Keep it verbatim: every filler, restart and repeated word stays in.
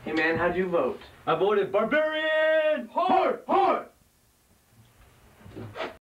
Hey man, how'd you vote? I voted Barbarian Horde! Horde!